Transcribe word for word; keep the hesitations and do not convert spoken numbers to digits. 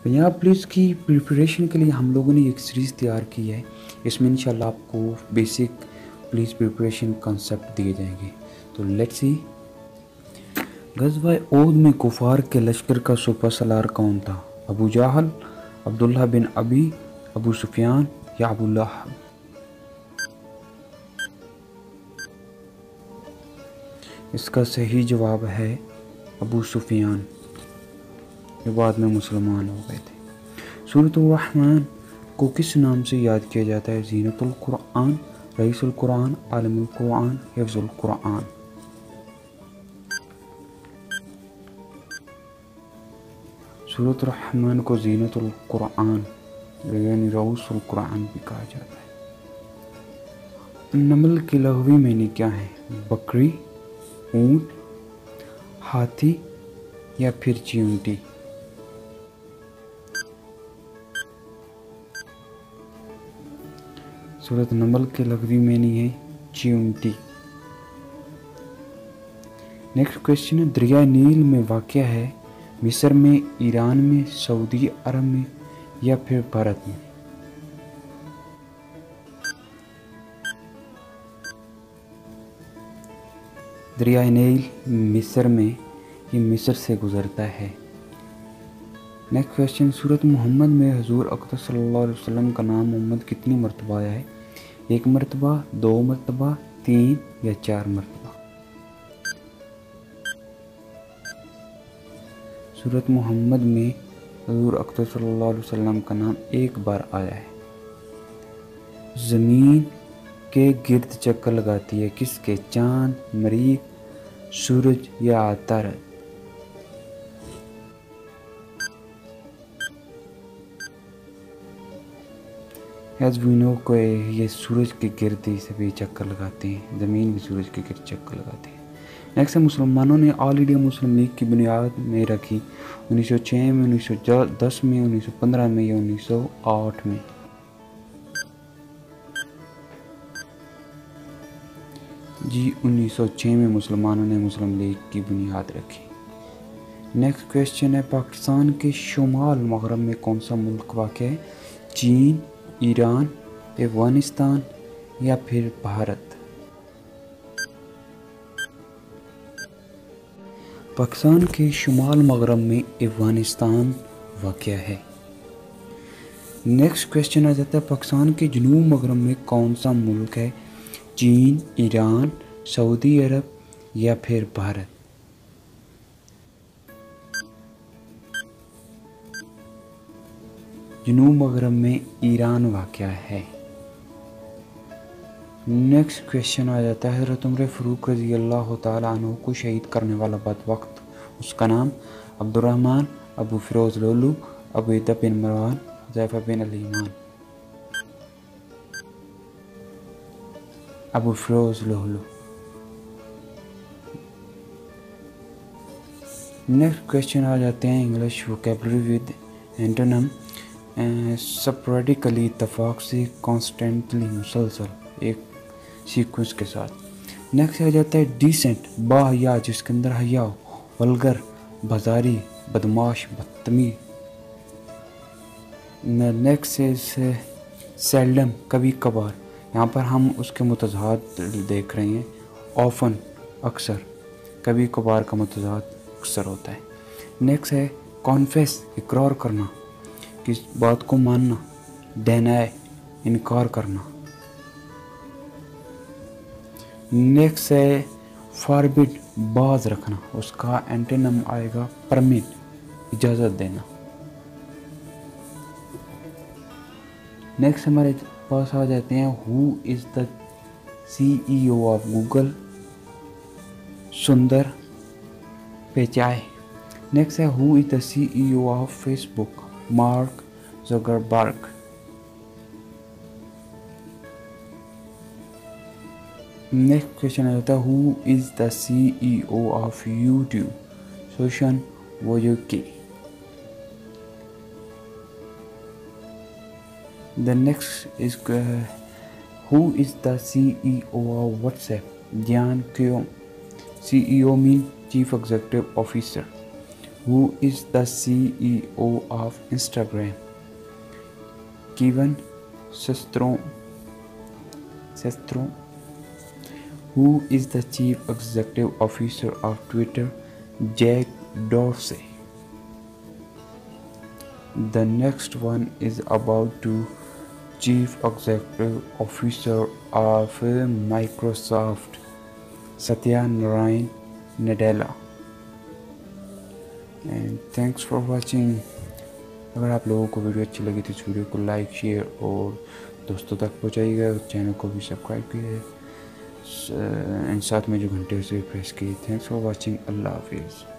Punjab police کی preparation کے لیے ہم لوگوں نے ایک سیریز تیار کی ہے. اس میں انشاءاللہ آپ کو بیسک پولیس پریپریشن کنسیپٹ دیے جائیں گے. تو لیٹس سی. غزوہ احد میں کفار کے لشکر کا سپہ سالار کون تھا؟ ابو جہل، عبداللہ بن ابی، ابو سفیان یا ابو لہب؟ اس کا صحیح جواب ہے ابو سفیان، جو بعد میں مسلمان ہو گئے تھے. سورۃ الرحمن کو کس نام سے یاد کیا جاتا ہے؟ زینت القرآن، رئیس القرآن، عالم القرآن، حفظ القرآن؟ سورۃ الرحمن کو زینت القرآن یعنی رئیس القرآن بھی کہا جاتا ہے. نمل کے لغوی معنی کیا ہے؟ بکری، اونٹ، ہاتھی یا پھر چیونٹی؟ سورۃ نمل کے لغوی معنی ہے چیونٹی. نیکسٹ کوشچن ہے، دریائے نیل میں واقع ہے؟ مصر میں، ایران میں، سعودی عرب میں یا پھر بھارت میں؟ دریائے نیل مصر میں، یہ مصر سے گزرتا ہے. نیکسٹ کوشچن، سورۃ محمد میں حضور اقدس صلی اللہ علیہ وسلم کا نام محمد کتنی مرتبہ آیا ہے؟ ایک مرتبہ، دو مرتبہ، تین یا چار مرتبہ؟ سورۃ محمد میں حضور اقدس صلی اللہ علیہ وسلم کا نام ایک بار آیا ہے. زمین کے گرد چکر لگاتی ہے کس کے؟ چاند، مریخ، سورج یا عطارد؟ ایز وی نو کو یہ سورج کے گرد ہی سے بھی چکر لگاتے ہیں، زمین بھی سورج کے گرد چکر لگاتے ہیں. نیکسٹ ہے، مسلمانوں نے آل انڈیا مسلم لیگ کی بنیاد میں رکھی؟ انیس سو چھ میں، انیس سو دس میں، انیس سو پندرہ میں یا انیس سو آٹھ میں؟ جی انیس سو چھ میں مسلمانوں نے مسلم لیگ کی بنیاد رکھی. نیکسٹ کویسچن ہے، پاکستان کے شمال مغرب میں کون سا ملک واقع ہے؟ چین، ایران، افغانستان یا پھر بھارت؟ پاکستان کے شمال مغرب میں افغانستان واقع ہے. نیکسٹ کویسچن آ جاتا ہے، پاکستان کے جنوب مغرب میں کون سا ملک ہے؟ چین، ایران، سعودی عرب یا پھر بھارت؟ جنوب مغرب میں ایران واقع ہے. نیکسٹ کویسچن آ جاتا ہے، حضرت عمر فاروق رضی اللہ تعالیٰ عنہ کو شہید کرنے والا بدبخت، اس کا نام؟ عبد الرحمن، ابو فیروز لولو، عبیدہ بن مروان، حذیفہ بن الیمان؟ ابو فیروز لولو. نیکسٹ کویسچن آ جاتے ہیں، English vocabulary with antonym, sporadically اتفاق سے، کانسٹنٹلی مسلسل ایک سیکوینس کے ساتھ. نیکسٹ آ جاتا ہے ڈیسنٹ، با حیا جس کے اندر حیا ہو، ولگر بازاری، بدماش بدتمیز. نیکسٹ ہے سیلڈم، کبھی کبھار، یہاں پر ہم اس کے متضاد دیکھ رہے ہیں. آفن اکثر، کبھی کبھار کا متضاد اکثر ہوتا ہے. نیکسٹ ہے کانفیس، اقرار کرنا، کس بات کو ماننا. ڈینائی، انکار کرنا. نیکسٹ ہے فاربڈ، باز رکھنا، اس کا اینٹونیم آئے گا پرمٹ، اجازت دینا. نیکسٹ ہمارے پاس آ جاتے ہیں، ہو is the C E O of Google? سندر پیچائے. نیکسٹ ہے who is the C E O of Facebook? Mark Zuckerberg. Next question آ جاتا ہے، who is the C E O of YouTube? Susan Wojcicki. The next is uh, who is the C E O of WhatsApp? Jian Qiong. C E O means Chief Executive Officer. Who is the C E O of Instagram? Kevin Systrom. Systrom. Who is the Chief Executive Officer of Twitter? Jack Dorsey. The next one is about to Chief Executive Officer of Microsoft, Satya Narayan Nadella. And thanks for watching. अगर आप लोगों को video अच्छी लगी तो इस video को like share और दोस्तों तक पहुंचाइएगा, चैनल को भी सब्सक्राइब कीजिए एंड साथ में जो घंटे उसे प्रेस कीजिए। Thanks for watching. अल्लाह हाफिज़।